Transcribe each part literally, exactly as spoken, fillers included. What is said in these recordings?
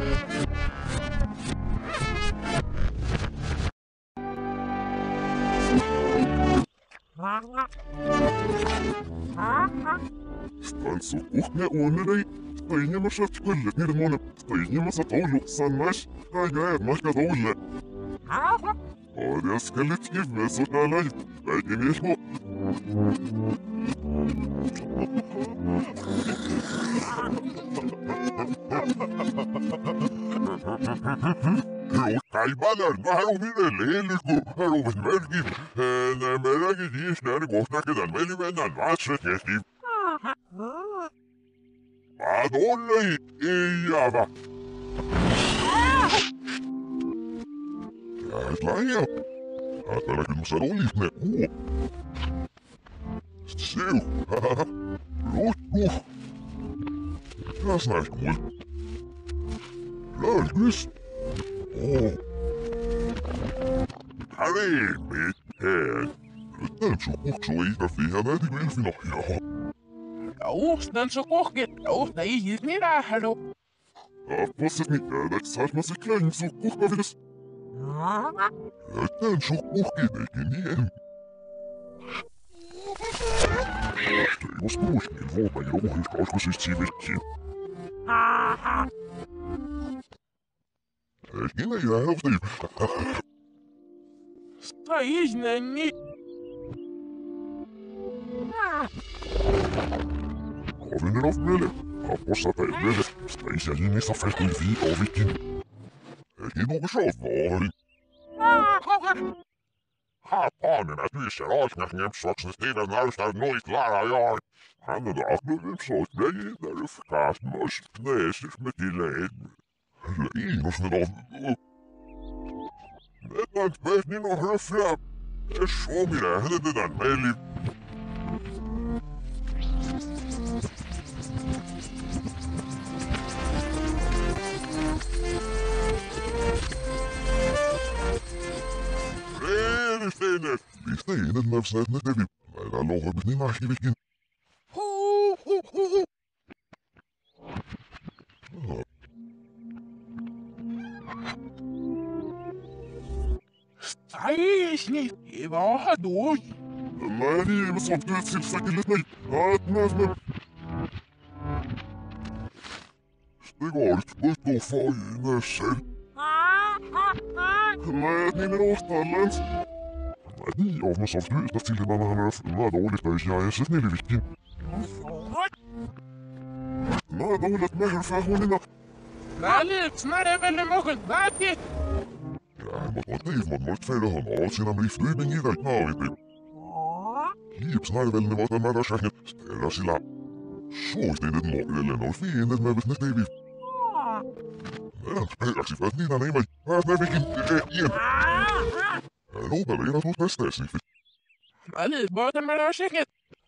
Станцу кухня унерей, стойня машат кулlet нирмоне, стойня масатолу, саннаш, айгает машка доуле. Оряс коллектив месуталай, дайте мешмо. Kaybalar, naru mine leliku, naru ben mergim, ne meragi diş nere koşnak eden meli benden vasret geçtim. Adollay, iyava. Jätlaya. Aattelakit mä saan olis ne kuo. Siu, haha, lutku. Kas näis kuul. Lörkys. Oh. Hei, mitään. Nyt näin sun kutsua ikäfiä näitä vilfin ohjaa. Uustan så kohket, uusta ihminen lähdö. Appaset mitään, että saas mä se klein sun kuhkavides. Nyt näin sun kuhkit eikin niin. Teivos kuuskin vuopa jouhis kauskosist sivikkiin. Eikin ei lähdä. Стоишь на ней. Kovinen of mele. Appossa tai mele. Staisi ja jimissä festui viikovikin. Eikin onko sovvaari. Hapanen att vi ser avsnitt nämsvaxen Steven Närstad nog klara jag. Han är dagblöden så att mig där förkast måste knäses med tillägg. Linus med av. Det är inte bättre att höfla. Det är så mina händer den med. Steiner! Die stenen met z'n net even. Wij gaan nog een beetje naar je Ho, ho, ho, ho. Стоишь не, и водой. Мария, мы собственно сильсакилетной. Отмазно. Стыгорит, что фаина шель. Näet niin rohtallands. Niin, of mä saavut yhtä silmään vähän näitä uudistajia ja siis niille vittiin. Näitä uudet mähärfähunina. Alex, nähdään välillä mukaan, vähti. Ja, mut mut tiif, mut mut feilöhön ootsinam liftyymin itäit naaviti. Hiips näitä välillä vaataan määrä sähnet. Stella sillä. Suostin, et moilelle noin fiin, et mä vis ne teivi. Peräksi väät niitä neimai. Väät ne vikin, ien. Lopella ei rasu tästä esiin. Alex, vaataan määrä sähnet.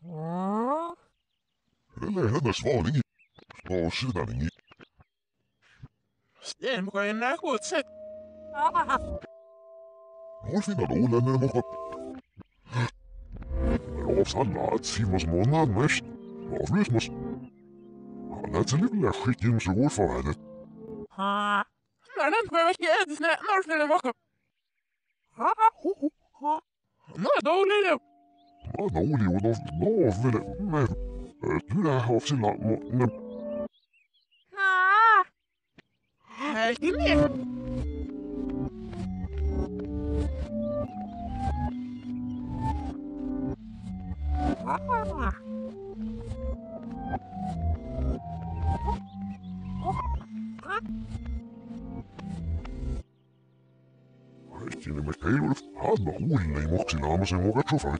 Edelleen hätä svaalingi. Spaa sydäningi. Sten mukaan enää kutset. Olfina luulen mukaan. Roopsalla, et siimas månad mest. Avlösmas. Han är till livliga skicken så går för henne. När den får jag inte snä, när ska den vaka? Nå, dålig det. Nå, dålig och då, då vill jag, men, du är av sina månader. Hej, ner. Siinä me keiluudut hadna huulille moksilaamasen muka tsofai.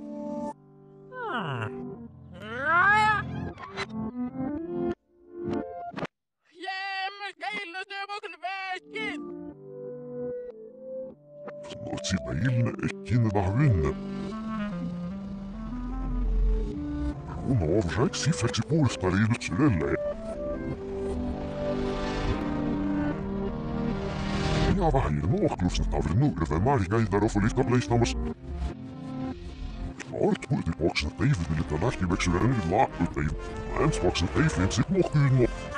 Jää, mä keilu työ mukaan vähkin. Motsi meille ekkinne tahvinne. Kun on säks sifäksi puolesta liidyt sydelle. Ja vähän nohklus, että tavri nuurve määrikäitä rofolista pleistamas. Art kuitenkin boksen teivit, että lähtiväksydä nyt laakkutein. Länsboksen teivit sit mohkyyn mo.